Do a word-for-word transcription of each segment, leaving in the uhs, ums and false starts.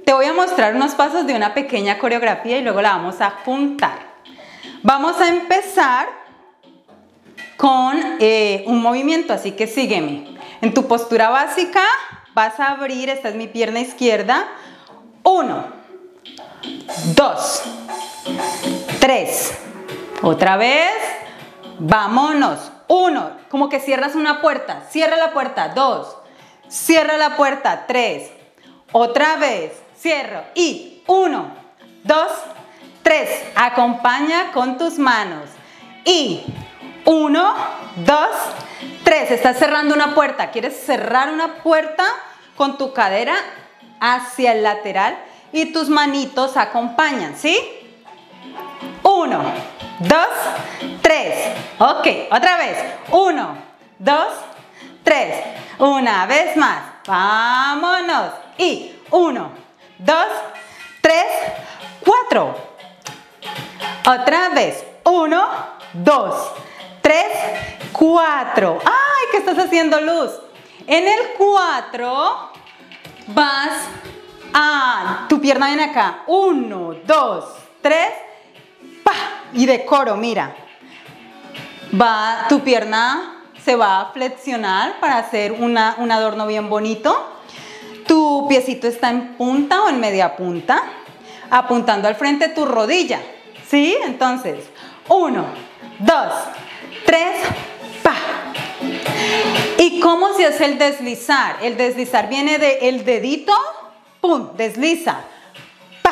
te voy a mostrar unos pasos de una pequeña coreografía y luego la vamos a juntar. Vamos a empezar con eh, un movimiento, así que sígueme. En tu postura básica vas a abrir, esta es mi pierna izquierda. Uno, dos, tres. Otra vez. Vámonos. Uno, como que cierras una puerta. Cierra la puerta. Dos. Cierra la puerta. Tres. Otra vez. Cierro. Y uno, dos, tres. Acompaña con tus manos. Y uno, dos, tres. Estás cerrando una puerta. ¿Quieres cerrar una puerta con tu cadera hacia el lateral? Y tus manitos acompañan, ¿sí? Uno, dos, tres. Ok, otra vez. Uno, dos, tres. Una vez más. Vámonos. Y uno, dos, tres, cuatro. Otra vez. Uno, dos, tres, cuatro. ¡Ay! ¿Qué estás haciendo, Luz? En el cuatro vas a... Tu pierna viene acá. Uno, dos, tres. ¡Pa! Y de coro, mira. Va, tu pierna se va a flexionar para hacer una, un adorno bien bonito. Tu piecito está en punta o en media punta, apuntando al frente tu rodilla. ¿Sí? Entonces, uno, dos, tres, pa. ¿Y cómo se hace el deslizar? El deslizar viene de el dedito, pum, desliza, pa,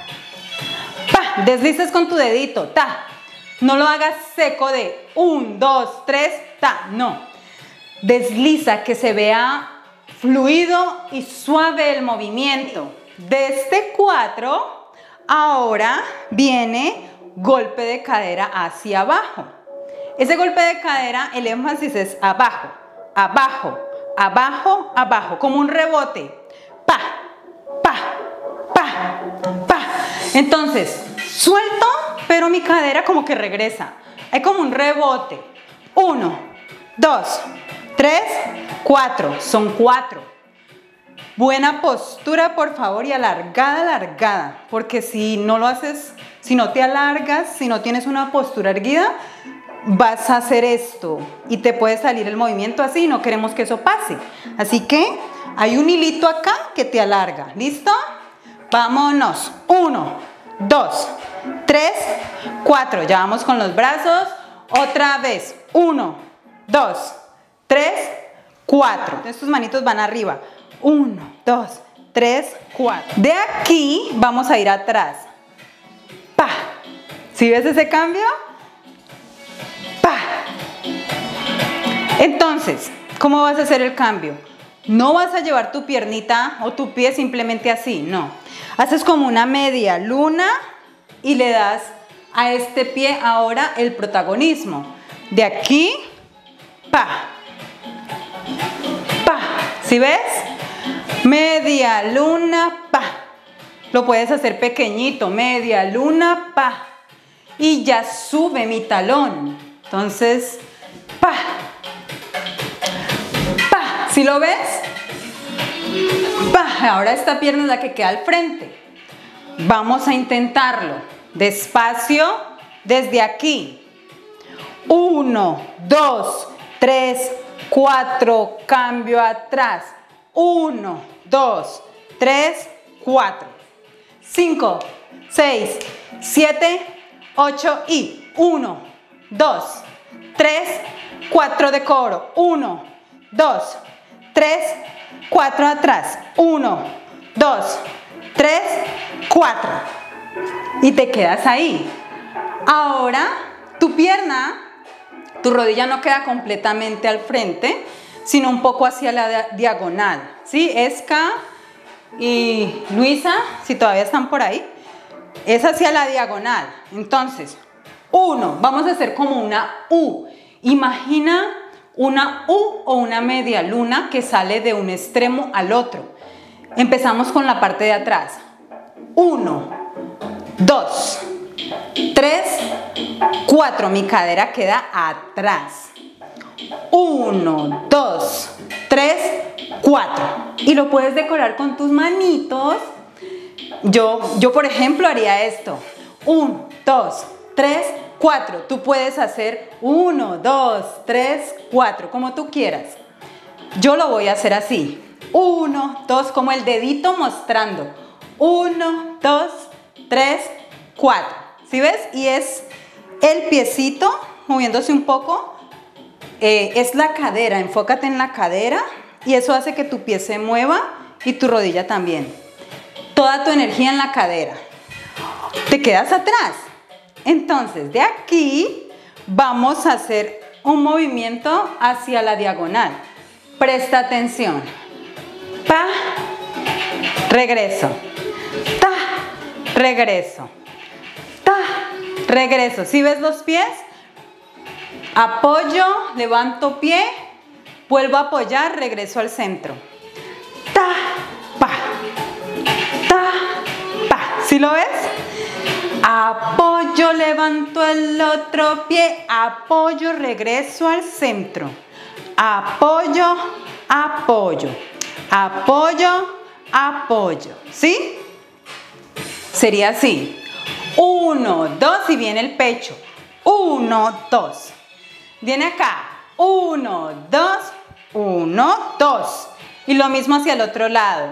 pa, deslizas con tu dedito, ta. No lo hagas seco de un, dos, tres, ta, no. Desliza, que se vea fluido y suave el movimiento. De este cuatro, ahora viene golpe de cadera hacia abajo. Ese golpe de cadera, el énfasis es abajo, abajo, abajo, abajo, como un rebote. Pa, pa, pa, pa. Entonces, suelto, pero mi cadera como que regresa. Hay como un rebote. Uno, dos, tres, cuatro. Son cuatro. Buena postura, por favor, y alargada, alargada. Porque si no lo haces, si no te alargas, si no tienes una postura erguida, vas a hacer esto y te puede salir el movimiento así y no queremos que eso pase. Así que hay un hilito acá que te alarga. ¿Listo? Vámonos. Uno, dos, tres, cuatro. Ya vamos con los brazos. Otra vez. Uno, dos, tres, cuatro. Entonces tus manitos van arriba. Uno, dos, tres, cuatro. De aquí vamos a ir atrás. Pa. ¿Sí ves ese cambio? Pa. Entonces, ¿cómo vas a hacer el cambio? No vas a llevar tu piernita o tu pie simplemente así, no. Haces como una media luna y le das a este pie ahora el protagonismo. De aquí, pa, pa. ¿Sí ves? Media luna, pa. Lo puedes hacer pequeñito, media luna, pa. Y ya sube mi talón. Entonces, pa, pa. ¿Sí lo ves? Pa. Ahora esta pierna es la que queda al frente. Vamos a intentarlo. Despacio, desde aquí. Uno, dos, tres, cuatro. Cambio atrás. Uno, dos, tres, cuatro. Cinco, seis, siete, ocho y uno, dos, tres, cuatro de coro. Uno, dos, tres, cuatro atrás. Uno, dos, tres, cuatro. Y te quedas ahí. Ahora tu pierna, tu rodilla no queda completamente al frente, sino un poco hacia la diagonal. ¿Sí? Esca y Luisa, si todavía están por ahí, es hacia la diagonal. Entonces, uno, vamos a hacer como una U. Imagina una U o una media luna que sale de un extremo al otro. Empezamos con la parte de atrás. Uno, dos, tres, cuatro. Mi cadera queda atrás. Uno, dos, tres, cuatro. Y lo puedes decorar con tus manitos Yo, yo por ejemplo haría esto. uno, dos, tres, cuatro. Tú puedes hacer uno, dos, tres, cuatro, como tú quieras. Yo lo voy a hacer así. uno, dos, como el dedito mostrando. uno, dos, tres, cuatro. ¿Sí ves? Y es el piecito moviéndose un poco. Eh, es la cadera. Enfócate en la cadera y eso hace que tu pie se mueva y tu rodilla también. Toda tu energía en la cadera. Te quedas atrás. Entonces, de aquí vamos a hacer un movimiento hacia la diagonal. Presta atención. Pa, regreso. Ta, regreso. Ta, regreso. ¿Sí ves los pies? Apoyo, levanto pie, vuelvo a apoyar, regreso al centro. Ta, pa. Ta, pa. ¿Sí lo ves? Apoyo, levanto el otro pie, apoyo, regreso al centro. Apoyo, apoyo, apoyo, apoyo. ¿Sí? Sería así. Uno, dos y viene el pecho. Uno, dos. Viene acá. Uno, dos, uno, dos. Y lo mismo hacia el otro lado.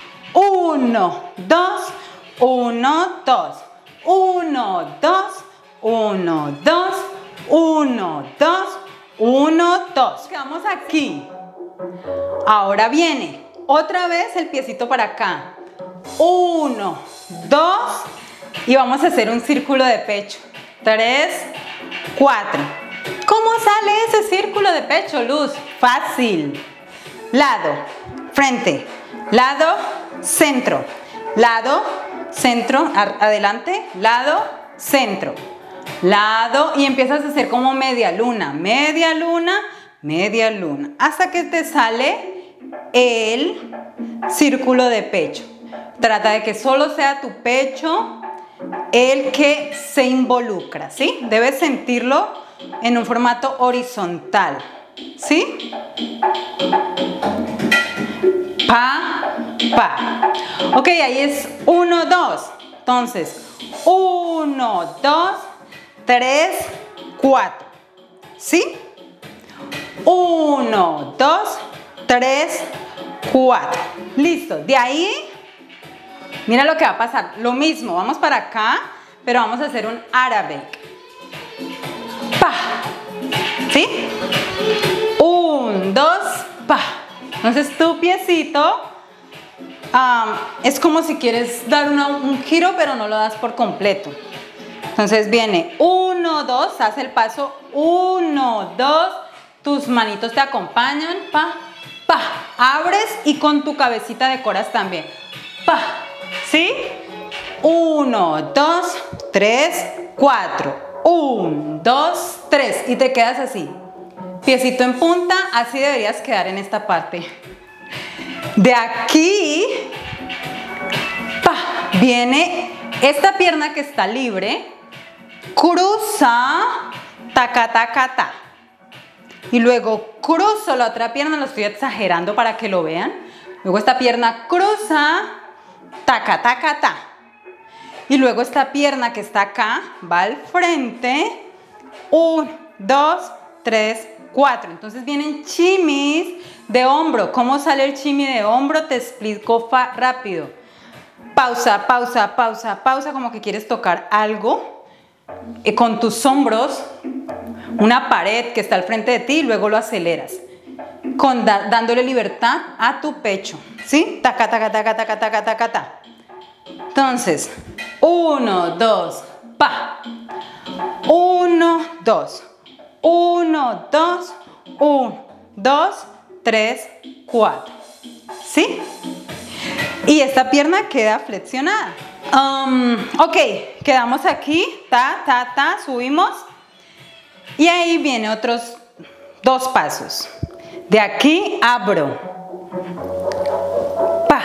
Uno, dos, uno, dos. Uno, dos, uno, dos, uno, dos, uno, dos. Quedamos aquí. Ahora viene otra vez el piecito para acá. Uno, dos y vamos a hacer un círculo de pecho. Tres, cuatro. ¿Cómo sale ese círculo de pecho, Luz? Fácil. Lado, frente, lado, centro, lado, centro, adelante, lado, centro, lado y empiezas a hacer como media luna, media luna, media luna, hasta que te sale el círculo de pecho. Trata de que solo sea tu pecho el que se involucra, ¿sí? Debes sentirlo en un formato horizontal, ¿sí? Pa, pa. Ok, ahí es uno, dos. Entonces, uno, dos, tres, cuatro. ¿Sí? uno, dos, tres, cuatro. Listo. De ahí, mira lo que va a pasar. Lo mismo, vamos para acá, pero vamos a hacer un Arabic. Pa. ¿Sí? Un, dos, pa. Entonces tu piecito um, es como si quieres dar una, un giro, pero no lo das por completo. Entonces viene uno, dos, haz el paso uno, dos, tus manitos te acompañan, pa, pa, abres y con tu cabecita decoras también, pa, ¿sí? uno, dos, tres, cuatro, uno, dos, tres y te quedas así. Piecito en punta, así deberías quedar en esta parte. De aquí, pa, viene esta pierna que está libre, cruza, taca, taca, ta. Y luego cruzo la otra pierna, lo estoy exagerando para que lo vean. Luego esta pierna cruza, taca, taca, ta. Y luego esta pierna que está acá, va al frente, uno, dos, tres, cuatro. Entonces vienen chimis de hombro. ¿Cómo sale el chimi de hombro? Te explico rápido. Pausa, pausa, pausa, pausa, como que quieres tocar algo eh, con tus hombros, una pared que está al frente de ti y luego lo aceleras, con, da, dándole libertad a tu pecho. ¿Sí? Taca, taca, taca, taca, taca, taca, taca. Entonces, uno, dos, pa. Uno, dos. Uno, dos, uno, dos, tres, cuatro. ¿Sí? Y esta pierna queda flexionada. Um, ok, quedamos aquí. Ta, ta, ta, subimos. Y ahí vienen otros dos pasos. De aquí abro. Pa.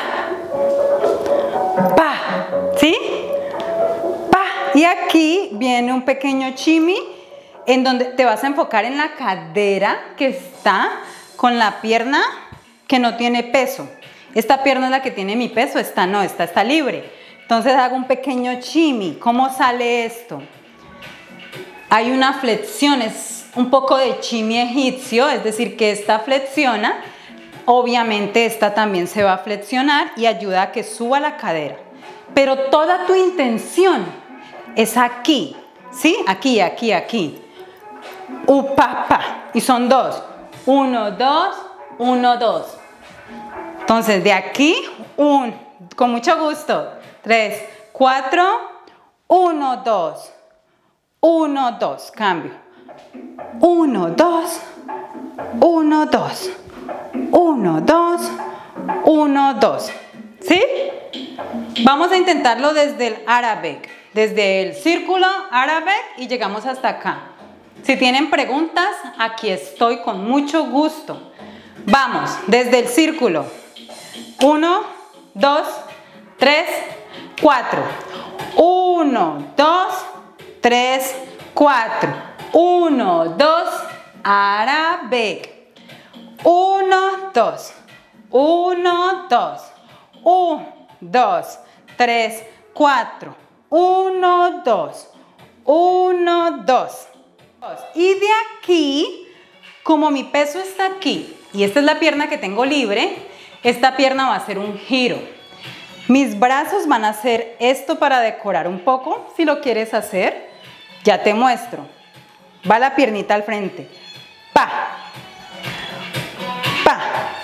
Pa. ¿Sí? Pa. Y aquí viene un pequeño chimi, en donde te vas a enfocar en la cadera que está con la pierna que no tiene peso. Esta pierna es la que tiene mi peso, esta no, esta está libre. Entonces hago un pequeño shimmy. ¿Cómo sale esto? Hay una flexión, es un poco de shimmy egipcio, es decir, que esta flexiona. Obviamente esta también se va a flexionar y ayuda a que suba la cadera. Pero toda tu intención es aquí, ¿sí? Aquí, aquí, aquí. Upa, pa. Y son dos. Uno, dos, uno, dos. Entonces de aquí, un, con mucho gusto. Tres, cuatro, uno, dos. Uno, dos. Cambio. Uno, dos. Uno, dos. Uno, dos. Uno, dos. ¿Sí? Vamos a intentarlo desde el Arabic. Desde el círculo Arabic y llegamos hasta acá. Si tienen preguntas, aquí estoy con mucho gusto. Vamos, desde el círculo. Uno, dos, tres, cuatro. Uno, dos, tres, cuatro. Uno, dos, Arabic. Uno, dos. Uno, dos. Un, dos, tres, cuatro. Uno, dos. Uno, dos. Y de aquí, como mi peso está aquí, y esta es la pierna que tengo libre, esta pierna va a ser un giro. Mis brazos van a hacer esto para decorar un poco, si lo quieres hacer. Ya te muestro. Va la piernita al frente. Pa. Pa.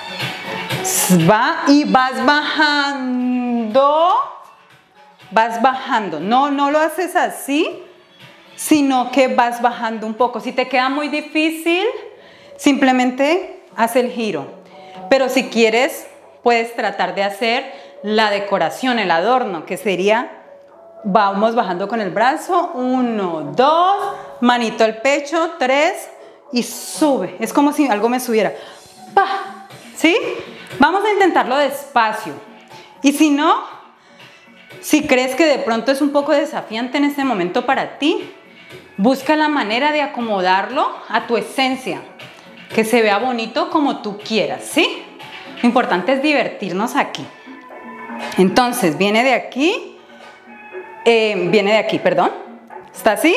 Va y vas bajando. Vas bajando. No, no lo haces así, sino que vas bajando un poco. Si te queda muy difícil, simplemente haz el giro. Pero si quieres, puedes tratar de hacer la decoración, el adorno, que sería, vamos bajando con el brazo, uno, dos, manito al pecho, tres, y sube. Es como si algo me subiera. ¡Pah! ¿Sí? Vamos a intentarlo despacio. Y si no, si crees que de pronto es un poco desafiante en este momento para ti, busca la manera de acomodarlo a tu esencia, que se vea bonito como tú quieras, ¿sí? Lo importante es divertirnos aquí. Entonces, viene de aquí, eh, viene de aquí, perdón. ¿Está así?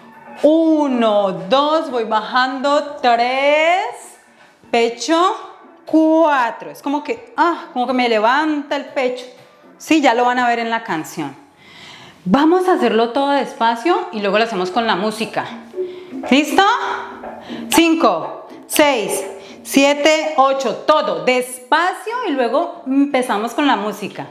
Uno, dos, voy bajando, tres, pecho, cuatro. Es como que, ah, como que me levanta el pecho. Sí, ya lo van a ver en la canción. Vamos a hacerlo todo despacio y luego lo hacemos con la música. ¿Listo? Cinco, seis, siete, ocho, todo despacio y luego empezamos con la música.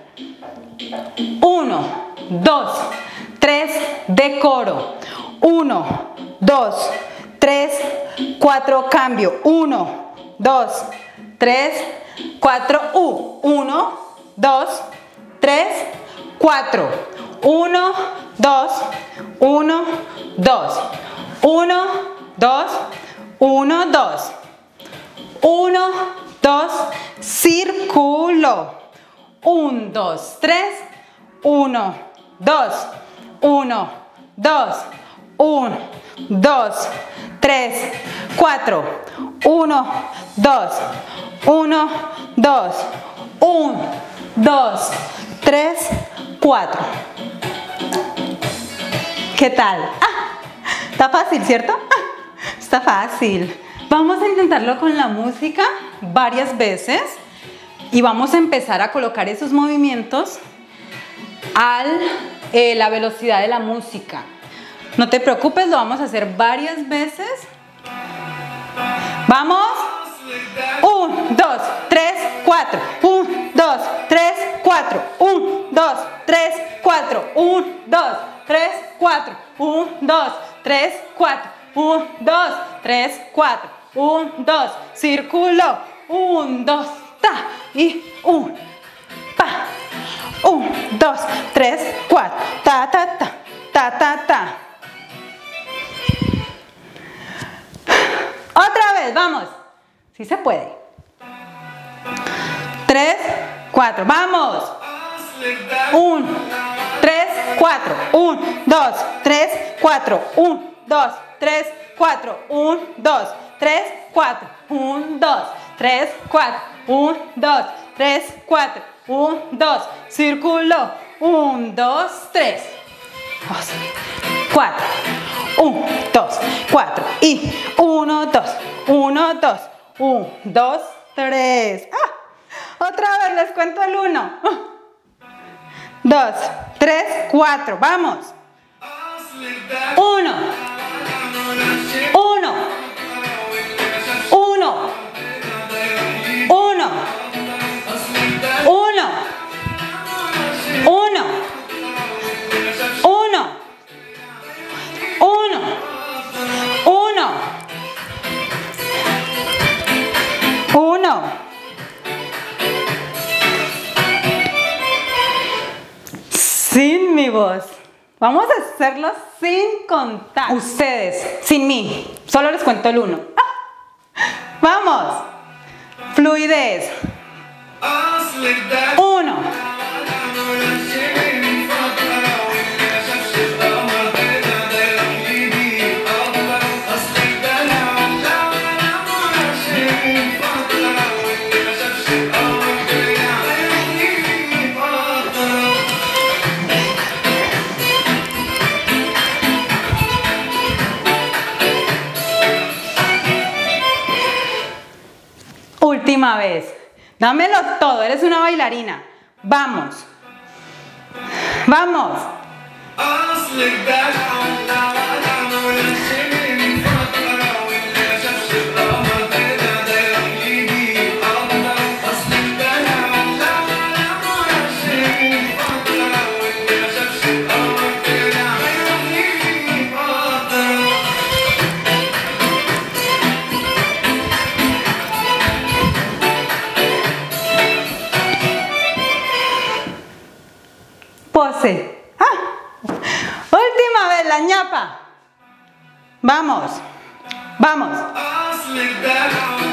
Uno, dos, tres, decoro. Uno, dos, tres, cuatro, cambio. Uno, dos, tres, cuatro, u. Uno, dos, tres, cuatro. Uno, dos, uno, dos. Uno, dos, uno, dos. Uno, dos, círculo. Un, dos, tres. Uno, dos, uno, dos, uno, dos, tres, cuatro. Uno, dos, uno, dos, uno, dos, tres, cuatro. ¿Qué tal? Ah, está fácil, ¿cierto? Ah, está fácil. Vamos a intentarlo con la música varias veces y vamos a empezar a colocar esos movimientos a eh, la velocidad de la música. No te preocupes, lo vamos a hacer varias veces. Vamos. Un, dos, tres, cuatro. Un, dos, tres, cuatro. Un, dos, tres, cuatro. Un, dos, tres, cuatro. Un, dos, tres, cuatro. Un, dos, tres, cuatro. Un, dos, círculo. Un, dos, ta. Y un, pa. Un, dos, tres, cuatro. Ta, ta, ta. Ta, ta, ta. Otra vez, vamos. Sí se puede. Tres, cuatro. Vamos. Un, tres, cuatro. Un, dos, tres, cuatro. Un, dos, tres, cuatro. Un, dos, tres, cuatro. Un, dos, tres, cuatro. Un, dos, tres, cuatro. Un, dos, círculo. Un, dos, tres. Dos, cuatro. Un, dos, cuatro. Y uno, dos. Uno, dos. Un, dos, tres. ¡Ah! Otra vez les cuento el uno. Dos, tres, cuatro. Vamos. Uno. Uno. Uno. Uno. Uno. Uno. Uno. Uno. Uno. Uno. Sin mi voz. Vamos a hacerlo sin contar. Ustedes, sin mí. Solo les cuento el uno. ¡Ah! Vamos. Fluidez. Uno. Última vez. Dámelo todo, eres una bailarina. Vamos. Vamos. Pose. Ah. Última vez, la ñapa. Vamos. Vamos.